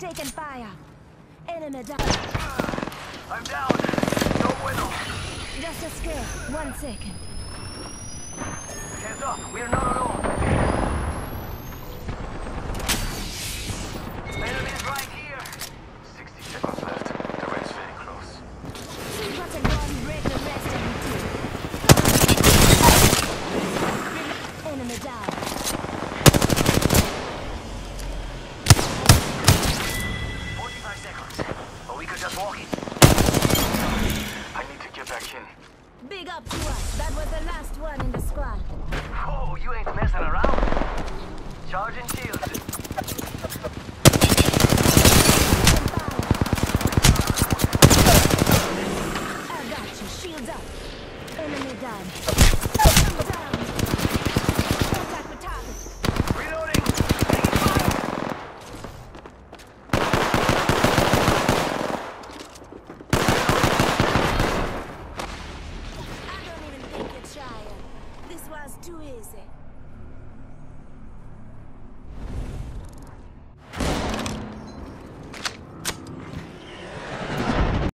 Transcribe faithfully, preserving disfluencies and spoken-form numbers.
taking fire. Enemy down. I'm down. No bueno. Just escape. One second. Hands up. We're not alone. Enemies right here. sixty seconds left. The ring's very close. See what's a gun, break the rest of you too. Enemy down. forty-five seconds. Or we could just walk it. I need to get back in. Big up to us. That was the last one in the squad. Oh, you ain't messing around. Charging shields. I got you. Shields up. Enemy down. I'm down. Contact with target. Reloading. Taking fire. I don't even think you're trying. This was too easy.